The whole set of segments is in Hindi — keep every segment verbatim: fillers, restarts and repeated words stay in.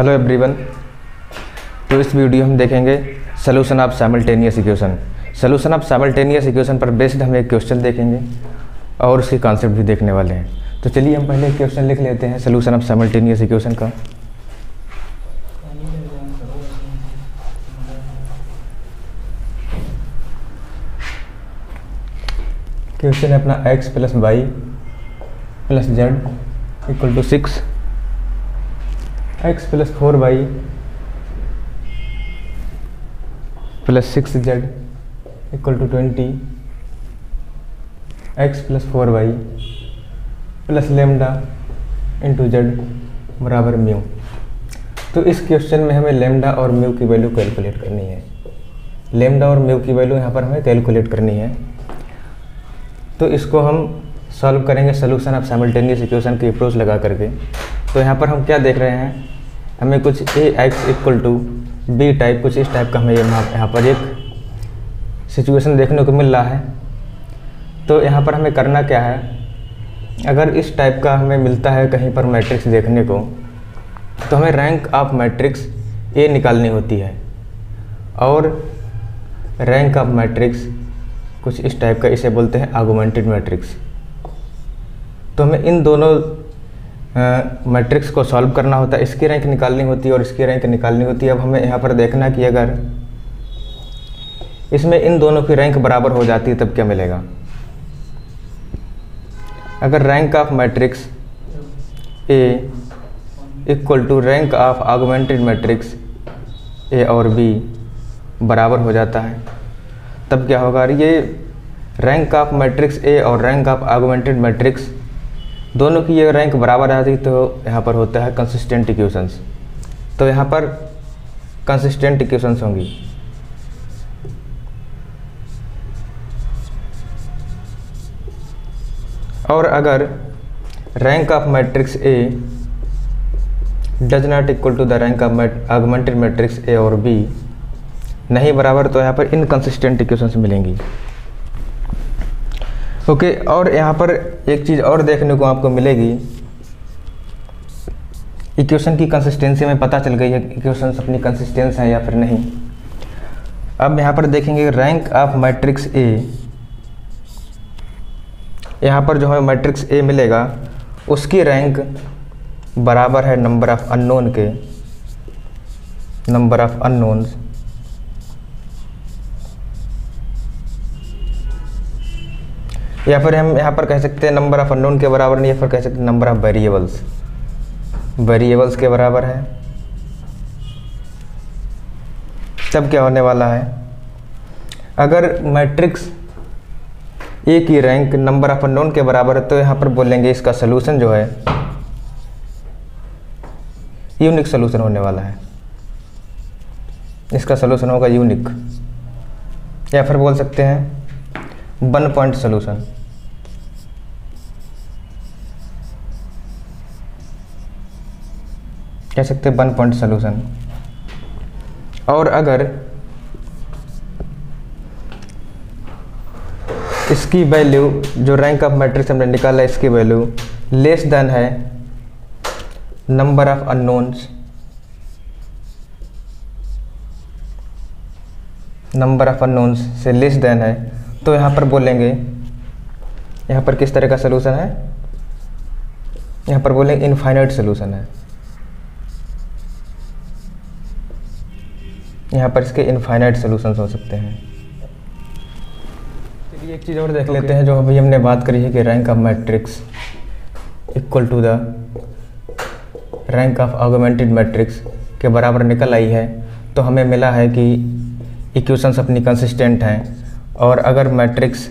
Hello everyone. तो इस वीडियो हम देखेंगे solution of simultaneous equation. Solution of simultaneous equation पर बेस्ड हम एक क्वेश्चन देखेंगे और उसके कॉन्सेप्ट भी देखने वाले हैं। तो चलिए हम पहले एक क्वेश्चन लिख लेते हैं सॉल्यूशन ऑफ साइमल्टेनियस इक्वेशन का। क्वेश्चन है अपना x plus Y plus Z equal to six, X plus four Y plus six Z equal to twenty, X plus four Y plus lambda into Z बराबर म्यू। तो इस क्वेश्चन में हमें लेमडा और म्यू की वैल्यू कैलकुलेट करनी है। लेमडा और म्यू की वैल्यू यहाँ पर हमें कैलकुलेट करनी है। तो इसको हम सॉल्व करेंगे सॉल्यूशन ऑफ साइमल्टेनियस इक्वेशन की अप्रोच लगा करके। तो यहाँ पर हम क्या देख रहे हैं, हमें कुछ A X equal to B type, कुछ इस टाइप का हमें यहाँ पर एक सिचुएशन देखने को मिल रहा है। तो यहाँ पर हमें करना क्या है, अगर इस टाइप का हमें मिलता है कहीं पर मैट्रिक्स देखने को, तो हमें रैंक ऑफ मैट्रिक्स ए निकालनी होती है। और रैंक ऑफ मैट्रिक्स कुछ इस टाइप का, इसे बोलते हैं आर्गुमेंटेड मैट्रिक्स। तो हमें इन दोनों मैट्रिक्स को सॉल्व करना होता है, इसकी रैंक निकालनी होती है और इसकी रैंक निकालनी होती है। अब हमें यहाँ पर देखना कि अगर इसमें इन दोनों की रैंक बराबर हो जाती है तब क्या मिलेगा। अगर rank of matrix A equal to rank of augmented matrix A और बी बराबर हो जाता है तब क्या होगा। ये रैंक ऑफ मैट्रिक्स ए और रैंक ऑफ आर्गुमेंटेड मैट्रिक्स दोनों की ये रैंक बराबर आती तो यहाँ पर होता है कंसिस्टेंट इक्वेशंस। तो यहाँ पर कंसिस्टेंट इक्वेशंस होंगी। और अगर rank of matrix A does not equal to the rank of augmented matrix A और बी नहीं बराबर, तो यहाँ पर इनकंसिस्टेंट इक्वेशंस मिलेंगी। ओके okay, और यहाँ पर एक चीज़ और देखने को आपको मिलेगी, इक्वेशन की कंसिस्टेंसी में पता चल गई है इक्वेशंस अपनी कंसिस्टेंस है या फिर नहीं। अब यहाँ पर देखेंगे रैंक ऑफ मैट्रिक्स ए, यहाँ पर जो हमें मैट्रिक्स ए मिलेगा उसकी रैंक बराबर है नंबर ऑफ अननोन के, नंबर ऑफ अननोन्स या फिर हम यहाँ पर कह सकते हैं नंबर ऑफ अननोन के बराबर नहीं, या फिर कह सकते हैं नंबर ऑफ वेरिएबल्स, वेरिएबल्स के बराबर है। तब क्या होने वाला है, अगर मैट्रिक्स ए की रैंक नंबर ऑफ अननोन के बराबर है तो यहाँ पर बोलेंगे इसका सलूशन जो है यूनिक सलूशन होने वाला है। इसका सलूशन होगा यूनिक, या फिर बोल सकते हैं वन पॉइंट सॉल्यूशन। कह सकते हैं वन पॉइंट सॉल्यूशन। और अगर इसकी वैल्यू जो रैंक ऑफ मैट्रिक्स हमने निकाला, इसकी वैल्यू लेस देन है number of unknowns, number of unknowns से लेस देन है, तो यहाँ पर बोलेंगे, यहाँ पर किस तरह का सलूशन है, यहाँ पर बोलेंगे इनफाइनाइट सलूशन है। यहाँ पर इसके इनफाइनाइट सलूशंस हो सकते हैं। चलिए एक चीज़ और देख लेते हैं, जो अभी हमने बात करी है कि rank of matrix equal to the rank of augmented matrix के बराबर निकल आई है। तो हमें मिला है कि इक्वेशंस अपनी कंसिस्टेंट हैं। और अगर मैट्रिक्स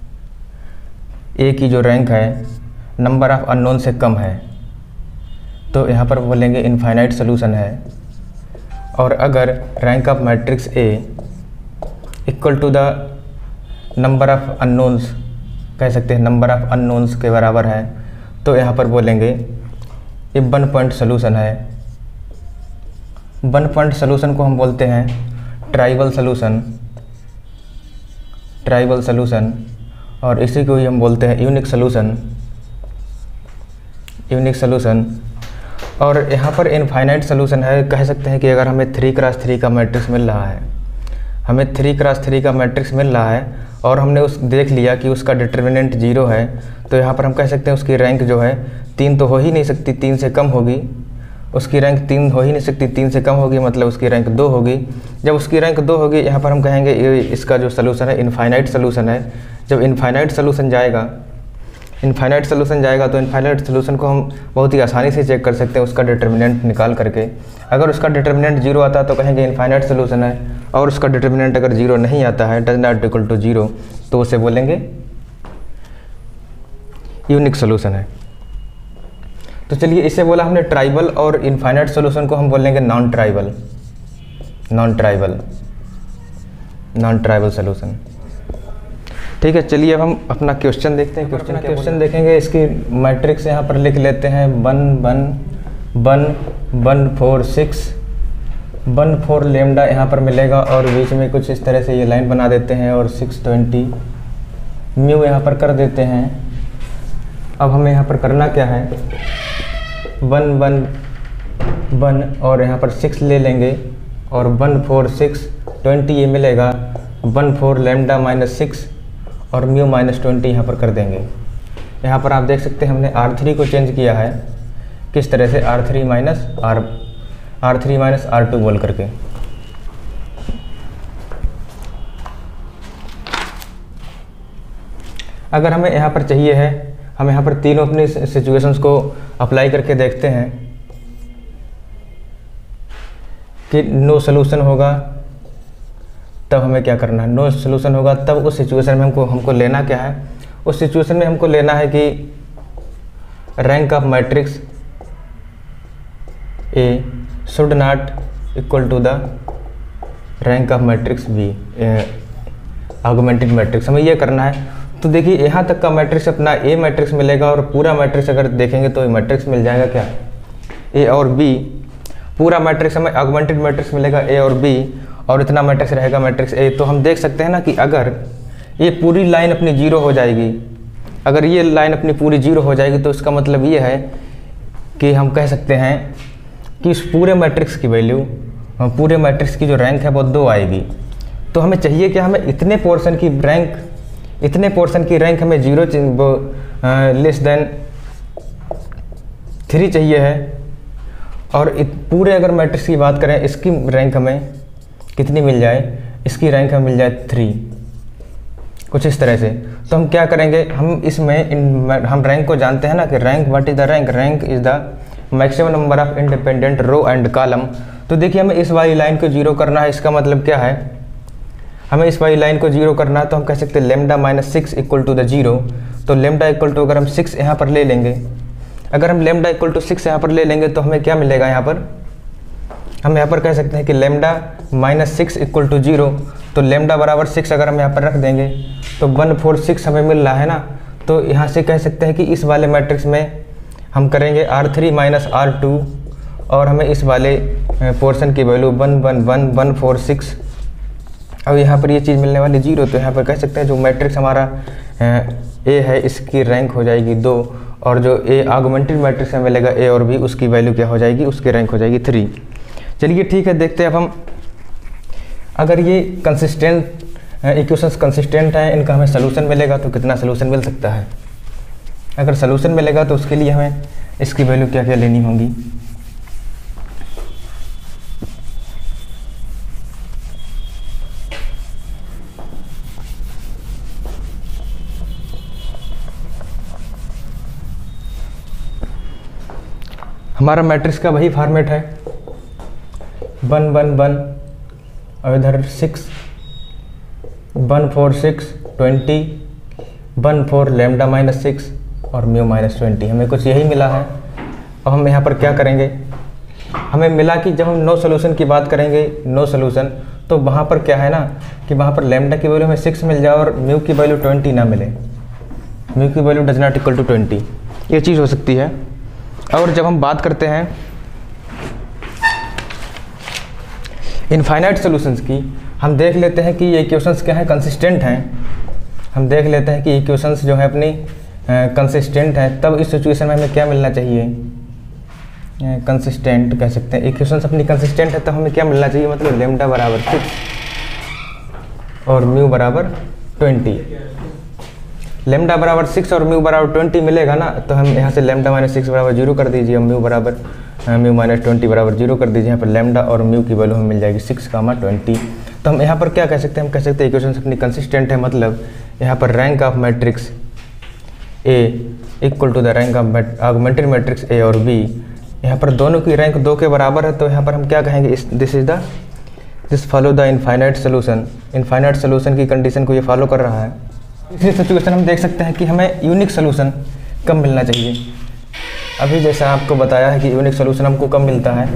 ए की जो रैंक है नंबर ऑफ अननोन से कम है तो यहाँ पर बोलेंगे इनफाइनाइट सलूशन है। और अगर rank of matrix A equal to the number of unknowns, कह सकते हैं नंबर ऑफ अननोन्स के बराबर है, तो यहाँ पर बोलेंगे ये वन पॉइंट सलूशन है। वन पॉइंट सलूशन को हम बोलते हैं ट्राइबल सलूशन, ट्राइबल सलूशन। और इसी को ही हम बोलते हैं यूनिक सलूशन, यूनिक सलूशन। और यहाँ पर इनफाइनाइट सोल्यूशन है, कह सकते हैं कि अगर हमें थ्री क्रॉस थ्री का मैट्रिक्स मिल रहा है, हमें थ्री क्रॉस थ्री का मैट्रिक्स मिल रहा है और हमने उस देख लिया कि उसका डिटर्मिनेंट जीरो है, तो यहाँ पर हम कह सकते हैं उसकी रैंक जो है तीन तो हो ही नहीं सकती, तीन से कम होगी, उसकी रैंक तीन हो ही नहीं सकती, तीन से कम होगी, मतलब उसकी रैंक दो होगी। जब उसकी रैंक दो होगी, यहाँ पर हम कहेंगे ये इसका जो सोल्यूशन है इनफाइनाइट सोल्यूशन है। जब इनफाइनाइट सोल्यूशन जाएगा इनफाइनाइट सोल्यूशन जाएगा तो इनफाइनाइट सोल्यूशन को हम बहुत ही आसानी से चेक कर सकते हैं उसका डिटर्मिनेंट निकाल करके। अगर उसका डिटर्मिनेंट जीरो आता है तो कहेंगे इनफाइनाइट सोल्यूशन है, और उसका डिटर्मिनेंट अगर जीरो नहीं आता है, does not equal to zero, तो उसे बोलेंगे यूनिक सोल्यूशन है। तो चलिए, इसे बोला हमने ट्राइबल, और इनफाइनाइट सोल्यूशन को हम बोलेंगे non trivial non trivial non trivial solution. ठीक है, चलिए अब हम अपना क्वेश्चन देखते हैं। क्वेश्चन क्वेश्चन देखेंगे, इसकी मैट्रिक्स यहाँ पर लिख लेते हैं one one one one four six one four lambda यहाँ पर मिलेगा, और बीच में कुछ इस तरह से ये लाइन बना देते हैं, और सिक्स ट्वेंटी म्यू यहाँ पर कर देते हैं। अब हमें यहाँ पर करना क्या है, वन वन वन और यहाँ पर सिक्स ले लेंगे, और वन फोर सिक्स ट्वेंटी ये मिलेगा, one four lambda minus six और म्यू माइनस ट्वेंटी यहाँ पर कर देंगे। यहाँ पर आप देख सकते हैं हमने आर थ्री को चेंज किया है, किस तरह से, R three minus R R three minus R two बोल करके। अगर हमें यहाँ पर चाहिए है, हम यहाँ पर तीनों अपनी सिचुएशंस को अप्लाई करके देखते हैं कि नो सोल्यूशन होगा, तब हमें क्या करना है, नो सोल्यूशन होगा तब उस सिचुएशन में हमको हमको लेना क्या है, उस सिचुएशन में हमको लेना है कि rank of matrix A should not equal to the rank of matrix B, augmented matrix, हमें ये करना है। तो देखिए, यहाँ तक का मैट्रिक्स अपना ए मैट्रिक्स मिलेगा, और पूरा मैट्रिक्स अगर देखेंगे तो मैट्रिक्स मिल जाएगा क्या, ए और बी, पूरा मैट्रिक्स हमें ऑगमेंटेड मैट्रिक्स मिलेगा ए और बी, और इतना मैट्रिक्स रहेगा मैट्रिक्स ए। तो हम देख सकते हैं ना कि अगर ये पूरी लाइन अपनी जीरो हो जाएगी, अगर ये लाइन अपनी पूरी जीरो हो जाएगी, तो इसका मतलब ये है कि हम कह सकते हैं कि इस पूरे मैट्रिक्स की वैल्यू, पूरे मैट्रिक्स की जो रैंक है वो दो आएगी। तो हमें चाहिए कि हमें इतने पोर्शन की रैंक, इतने पोर्शन की रैंक हमें जीरो लेस देन थ्री चाहिए है, और पूरे अगर मैट्रिक्स की बात करें, इसकी रैंक हमें कितनी मिल जाए, इसकी रैंक हमें मिल जाए थ्री, कुछ इस तरह से। तो हम क्या करेंगे, हम इसमें इन हम रैंक को जानते हैं ना कि rank, what is the rank, rank is the maximum number of independent row and column. तो देखिए, हमें इस वाली लाइन को जीरो करना है, इसका मतलब क्या है, हमें इस वाली लाइन को जीरो करना है, तो हम कह सकते हैं lambda minus six equal to the zero. तो लेमडा इक्वल टू अगर हम सिक्स यहाँ पर ले लेंगे, अगर हम लेमडा इक्वल टू सिक्स यहाँ पर ले लेंगे तो हमें क्या मिलेगा, यहाँ पर हम यहाँ पर कह सकते हैं कि lambda minus six equal to zero. तो लेमडा बराबर सिक्स अगर हम यहाँ पर रख देंगे तो वन फोर सिक्स हमें मिल रहा है ना, तो यहाँ से कह सकते हैं कि इस वाले मैट्रिक्स में हम करेंगे R three minus R two, और हमें इस वाले पोर्शन की value one one one one four six, अब यहाँ पर ये चीज़ मिलने वाली जीरो। तो यहाँ पर कह सकते हैं जो मैट्रिक्स हमारा ए है, इसकी रैंक हो जाएगी दो, और जो ए ऑगमेंटेड मैट्रिक्स हमें मिलेगा ए और बी, उसकी वैल्यू क्या हो जाएगी, उसकी रैंक हो जाएगी थ्री। चलिए ठीक है, देखते हैं अब हम, अगर ये कंसिस्टेंट इक्वेशंस कंसिस्टेंट हैं, इनका हमें सोल्यूशन मिलेगा तो कितना सोल्यूशन मिल सकता है। अगर सोल्यूशन मिलेगा तो उसके लिए हमें इसकी वैल्यू क्या क्या लेनी होगी। हमारा मैट्रिक्स का वही फॉर्मेट है, वन वन वन और इधर six, one four six twenty, one four lambda minus six और म्यू माइनस ट्वेंटी, हमें कुछ यही मिला है। अब हम यहाँ पर क्या करेंगे, हमें मिला कि जब हम नो सोल्यूशन की बात करेंगे, नो सोल्यूशन, तो वहाँ पर क्या है ना कि वहाँ पर लेमडा की वैल्यू हमें सिक्स मिल जाए और म्यू की वैल्यू ट्वेंटी ना मिले, म्यू की value does not equal to twenty, ये चीज़ हो सकती है। और जब हम बात करते हैं इनफाइनाइट सॉल्यूशंस की, हम देख लेते हैं कि ये इक्वेशंस क्या है, कंसिस्टेंट हैं। हम देख लेते हैं कि इक्वेशंस जो है अपनी कंसिस्टेंट है, तब इस सिचुएशन में हमें क्या मिलना चाहिए, कंसिस्टेंट कह सकते हैं, इक्वेशन अपनी कंसिस्टेंट है तो हमें क्या मिलना चाहिए, मतलब लेमडा बराबर सिक्स और म्यू बराबर ट्वेंटी। लेमडा बराबर सिक्स और म्यू बराबर ट्वेंटी मिलेगा ना, तो हम यहाँ से लेमडा माइनस सिक्स बराबर जीरो कर दीजिए और म्यू बराबर म्यू माइनस ट्वेंटी बराबर जीरो कर दीजिए। यहाँ पर लेमडा और म्यू की वैल्यू हमें मिल जाएगी सिक्स कामा ट्वेंटी। तो हम यहाँ पर क्या कह सकते हैं, हम कह सकते हैं इक्वेशन अपनी कंसिस्टेंट है, मतलब यहाँ पर rank of matrix A equal to the rank of augmented matrix A और बी। यहाँ पर दोनों की रैंक दो के बराबर है, तो यहाँ पर हम क्या कहेंगे, इस this is the this follow the infinite solution. Infinite solution की कंडीशन को ये फॉलो कर रहा है। इसी सिचुएशन हम देख सकते हैं कि हमें यूनिक सोल्यूशन कब मिलना चाहिए। अभी जैसा आपको बताया है कि यूनिक सोल्यूशन हमको कब मिलता है,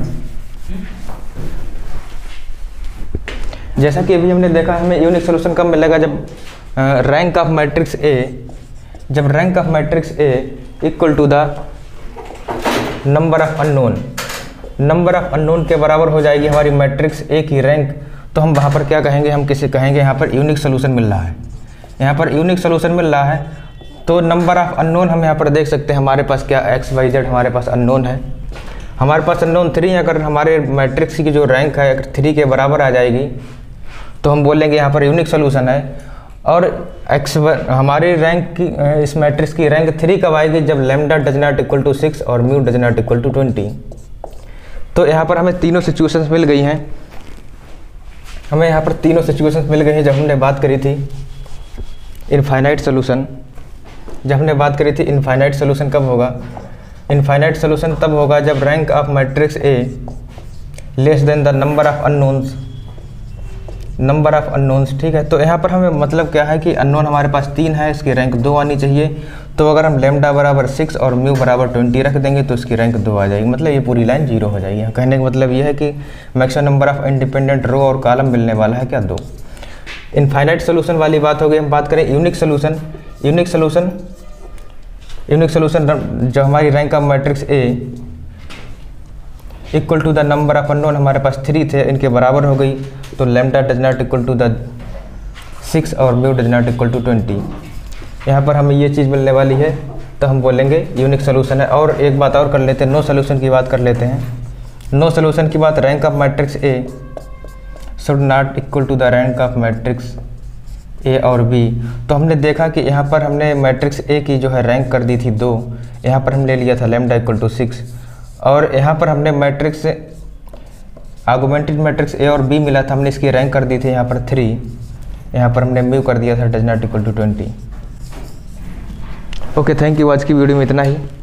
जैसा कि अभी हमने देखा हमें यूनिक सोल्यूशन कब मिलेगा, जब रैंक ऑफ मैट्रिक्स ए जब rank of matrix A equal to the number of unknown number of unknown के बराबर हो जाएगी हमारी मैट्रिक्स ए की रैंक। तो हम वहाँ पर क्या कहेंगे, हम किसे कहेंगे यहाँ पर यूनिक सोल्यूशन मिल रहा है। यहाँ पर यूनिक सोल्यूशन मिल रहा है तो नंबर ऑफ अननोन हम यहाँ पर देख सकते हैं, हमारे पास क्या एक्स वाई जेड हमारे पास अननोन है, हमारे पास अननोन थ्री। अगर हमारे मैट्रिक्स की जो रैंक है अगर थ्री के बराबर आ जाएगी तो हम बोलेंगे यहाँ पर यूनिक सोल्यूशन है। और एक्स हमारी रैंक की इस मैट्रिक्स की रैंक थ्री कब आएगी, जब lambda does not equal to six और mu does not equal to twenty. तो यहाँ पर हमें तीनों सिचुएशंस मिल गई हैं, हमें यहाँ पर तीनों सिचुएशंस मिल गई हैं। जब हमने बात करी थी इनफाइनाइट सोल्यूशन जब हमने बात करी थी इनफाइनाइट सोल्यूशन कब होगा, इनफाइनाइट सोल्यूशन तब होगा जब rank of matrix A less than the number of unknowns number of unknowns ठीक है। तो यहाँ पर हमें मतलब क्या है कि अननोन हमारे पास तीन है, इसकी रैंक दो आनी चाहिए। तो अगर हम लेमडा बराबर सिक्स और म्यू बराबर ट्वेंटी रख देंगे तो इसकी रैंक दो आ जाएगी, मतलब ये पूरी लाइन जीरो हो जाएगी। कहने का मतलब ये है कि maximum number of independent row और कॉलम मिलने वाला है क्या, दो। इनफाइनाइट सोल्यूशन वाली बात हो गई। हम बात करें unique solution unique solution unique solution जो हमारी rank of matrix A equal to the number of unknown हमारे पास थ्री थे, इनके बराबर हो गई। तो lambda does not equal to the six और mu does not equal to twenty. यहाँ पर हमें ये चीज़ मिलने वाली है, तो हम बोलेंगे यूनिक सोल्यूशन है। और एक बात और कर लेते हैं, नो सोल्यूशन की बात कर लेते हैं। नो सोल्यूशन की बात, rank of matrix A should not equal to the rank of matrix A और बी। तो हमने देखा कि यहाँ पर हमने मैट्रिक्स ए की जो है रैंक कर दी थी दो, यहाँ पर हमने लिया था लेमडा इक्वल टू सिक्स, और यहाँ पर हमने मैट्रिक्स आर्गुमेंटेड मैट्रिक्स ए और बी मिला था, हमने इसकी रैंक कर दी थी यहाँ पर थ्री, यहाँ पर हमने म्यू कर दिया था does not equal to twenty. Okay, thank you. आज की वीडियो में इतना ही।